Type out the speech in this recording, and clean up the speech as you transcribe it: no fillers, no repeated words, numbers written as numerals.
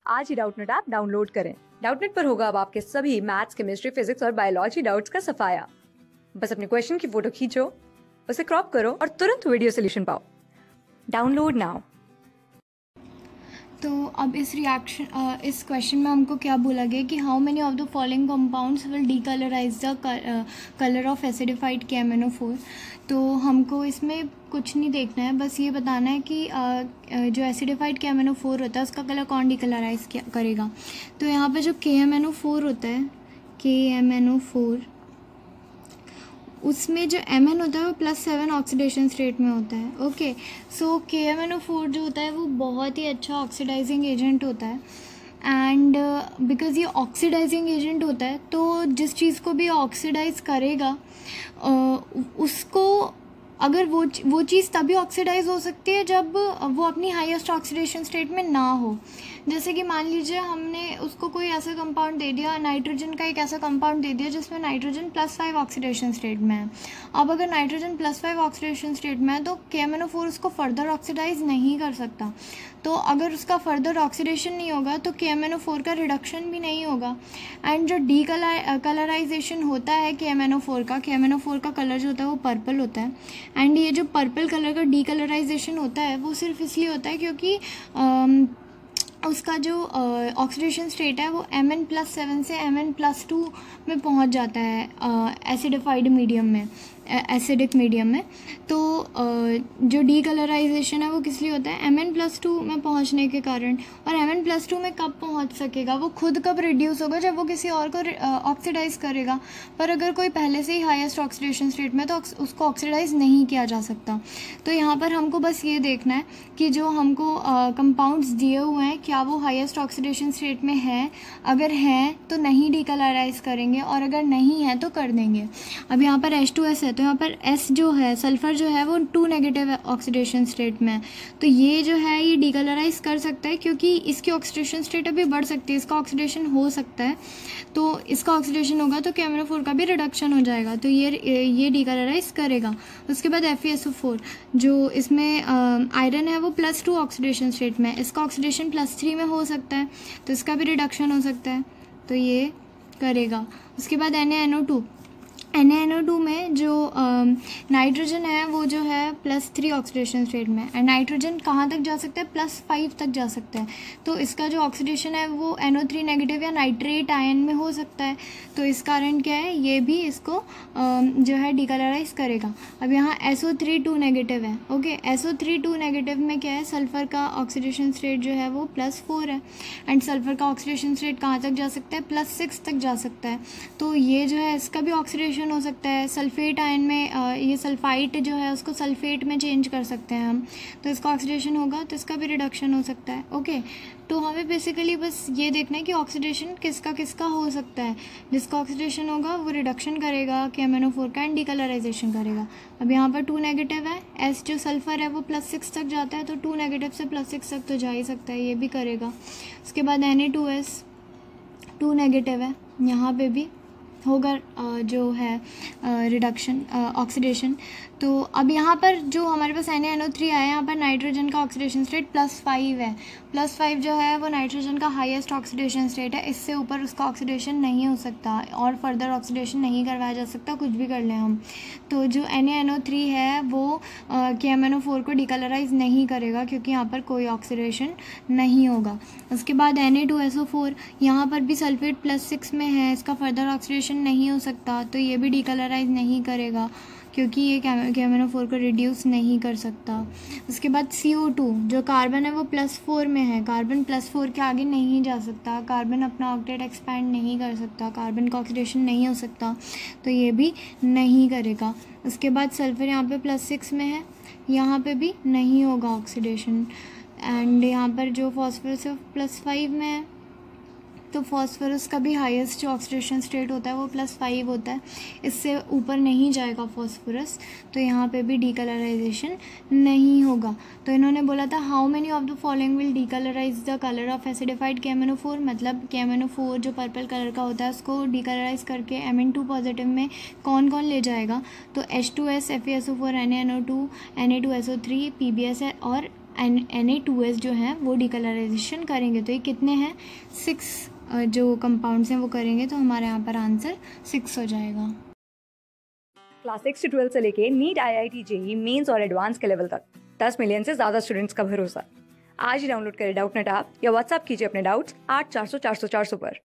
आज ही Doubtnut app download करें। डाउटनेट पर होगा अब आपके सभी मैथ्स, केमिस्ट्री, फिजिक्स और बायोलॉजी डाउट्स का सफाया। बस अपने क्वेश्चन की फोटो खींचो, उसे क्रॉप करो और तुरंत वीडियो सोल्यूशन पाओ। Download now. तो अब इस क्वेश्चन में हमको क्या बोला गया कि how many of the following compounds will decolourise the colour of acidified KMnO4। तो हमको इसमें कुछ नहीं देखना है, बस ये बताना है कि जो एसिडिफाइड KMnO4 होता है उसका कलर कौन डीकलराइज करेगा। तो यहाँ पे जो KMnO4 होता है, KMnO4, उसमें जो Mn होता है वो +7 ऑक्सीडेशन स्टेट में होता है। ओके, सो KMnO4 जो होता है वो बहुत ही अच्छा ऑक्सीडाइजिंग एजेंट होता है। एंड बिकॉज़ ये ऑक्सीडाइजिंग एजेंट होता है तो जिस चीज़ को भी ऑक्सीडाइज करेगा उसको, अगर वो चीज़ तभी ऑक्सीडाइज हो सकती है जब वो अपनी हाईएस्ट ऑक्सीडेशन स्टेट में ना हो। जैसे कि मान लीजिए हमने उसको कोई ऐसा कंपाउंड दे दिया, नाइट्रोजन का एक ऐसा कंपाउंड दे दिया जिसमें नाइट्रोजन +5 ऑक्सीडेशन स्टेट में है। अब अगर नाइट्रोजन +5 ऑक्सीडेशन स्टेट में है तो KMnO4 उसको फर्दर ऑक्सीडाइज नहीं कर सकता। तो अगर उसका फर्दर ऑक्सीडेशन नहीं होगा तो KMnO4 का रिडक्शन भी नहीं होगा। एंड जो कलराइजेशन होता है KMnO4 का कलर जो होता है वो पर्पल होता है। एंड ये जो पर्पल कलर का डीकलराइजेशन होता है वो सिर्फ इसलिए होता है क्योंकि उसका जो ऑक्सीडेशन स्टेट है वो Mn+7 से Mn+2 में पहुंच जाता है एसिडिफाइड मीडियम में, एसिडिक मीडियम में। तो जो डीकलराइजेशन है वो किस लिए होता है, Mn+2 में पहुंचने के कारण। और Mn+2 में कब पहुंच सकेगा, वो खुद कब रिड्यूस होगा, जब वो किसी और को ऑक्सीडाइज करेगा। पर अगर कोई पहले से ही हाईएस्ट ऑक्सीडेशन स्टेट में तो उसको ऑक्सीडाइज नहीं किया जा सकता। तो यहाँ पर हमको बस ये देखना है कि जो हमको कंपाउंड्स दिए हुए हैं क्या वो हाईएस्ट ऑक्सीडेशन स्टेट में है। अगर हैं तो नहीं डीकलराइज करेंगे और अगर नहीं है तो कर देंगे। अब यहाँ पर H2S है तो यहाँ पर S जो है, सल्फ़र जो है वो 2 नेगेटिव ऑक्सीडेशन स्टेट में है। तो ये जो है ये डीकलराइज कर सकता है क्योंकि इसकी ऑक्सीडेशन स्टेट अभी बढ़ सकती है, इसका ऑक्सीडेशन हो सकता है। तो इसका ऑक्सीडेशन होगा तो KMnO4 का भी रिडक्शन हो जाएगा, तो ये डीकलराइज करेगा। उसके बाद FeSO4 जो इसमें आयरन है वो +2 ऑक्सीडेशन स्टेट में है, इसका ऑक्सीडेशन +3 में हो सकता है तो इसका भी रिडक्शन हो सकता है, तो ये करेगा। उसके बाद NaNO2 में जो नाइट्रोजन है वो जो है +3 ऑक्सीडेशन स्टेट में। एंड नाइट्रोजन कहाँ तक जा सकता है, +5 तक जा सकता है। तो इसका जो ऑक्सीडेशन है वो NO3 नेगेटिव या नाइट्रेट आयन में हो सकता है। तो इस कारण क्या है, ये भी इसको जो है डीकलराइज करेगा। अब यहाँ SO3 2 नेगेटिव है। ओके, SO3 2 नेगेटिव में क्या है, सल्फ़र का ऑक्सीडेशन स्टेट जो है वो +4 है। एंड सल्फ़र का ऑक्सीडेशन स्टेट कहाँ तक जा सकता है, +6 तक जा सकता है। तो ये जो है इसका भी ऑक्सीडेशन हो सकता है। सल्फेट आयन में ये सल्फाइट जो है उसको सल्फेट में चेंज कर सकते हैं हम, तो इसका ऑक्सीडेशन होगा तो इसका भी रिडक्शन हो सकता है। ओके, तो हमें बेसिकली बस ये देखना है कि ऑक्सीडेशन किसका किसका हो सकता है। जिसका ऑक्सीडेशन होगा वो रिडक्शन करेगा KMnO4 का एंड डीकलराइजेशन करेगा। अब यहाँ पर 2 नेगेटिव है, S जो सल्फ़र है वो +6 तक जाता है तो 2 नेगेटिव से +6 तक तो जा ही सकता है, ये भी करेगा। उसके बाद Na2S 2 नेगेटिव है, यहाँ पे भी होगा जो है रिडक्शन, ऑक्सीडेशन। तो अब यहाँ पर जो हमारे पास NaNO3 आया है, यहाँ पर नाइट्रोजन का ऑक्सीडेशन स्टेट +5 है। +5 जो है वो नाइट्रोजन का हाईएस्ट ऑक्सीडेशन स्टेट है, इससे ऊपर उसका ऑक्सीडेशन नहीं हो सकता और फर्दर ऑक्सीडेशन नहीं करवाया जा सकता, कुछ भी कर लें हम। तो जो NaNO3 है वो KMnO4 को डीकलराइज नहीं करेगा क्योंकि यहाँ पर कोई ऑक्सीडेशन नहीं होगा। उसके बाद Na2SO4, यहाँ पर भी सल्फेट +6 में है, इसका फर्दर ऑक्सीडेशन नहीं हो सकता तो ये भी डीकलराइज नहीं करेगा क्योंकि ये KMnO4 को रिड्यूस नहीं कर सकता। उसके बाद CO2 जो कार्बन है वो +4 में है, कार्बन +4 के आगे नहीं जा सकता, कार्बन अपना ऑक्टेट एक्सपैंड नहीं कर सकता, कार्बन का ऑक्सीडेशन नहीं हो सकता तो ये भी नहीं करेगा। उसके बाद सल्फ़र यहाँ पे +6 में है, यहाँ पे भी नहीं होगा ऑक्सीडेशन। एंड यहाँ पर जो फॉस्फोरस है +5 में है तो फॉस्फोरस का भी हाईएस्ट जो ऑक्सीडेशन स्टेट होता है वो +5 होता है, इससे ऊपर नहीं जाएगा फॉस्फोरस, तो यहाँ पे भी डीकलराइजेशन नहीं होगा। तो इन्होंने बोला था how many of the following will decolourise the colour of acidified KMnO4, मतलब KMnO4 जो पर्पल कलर का होता है उसको डीकलराइज करके Mn2 पॉजिटिव में कौन कौन ले जाएगा। तो H2S, FeSO4, NaNO2, Na2SO3, PbS और Na2S जो है वो डिकलराइजेशन करेंगे तो ये कितने हैं 6 जो कंपाउंड्स हैं वो करेंगे तो हमारे यहाँ पर आंसर 6 हो जाएगा। क्लास 6 से 12 से लेके नीट IIT JEE मेंस और एडवांस के लेवल तक 10 मिलियन से ज़्यादा स्टूडेंट्स का भरोसा। आज ही डाउनलोड करें डाउटनेट ऐप या व्हाट्सएप कीजिए अपने डाउट्स 8400 400 400 पर।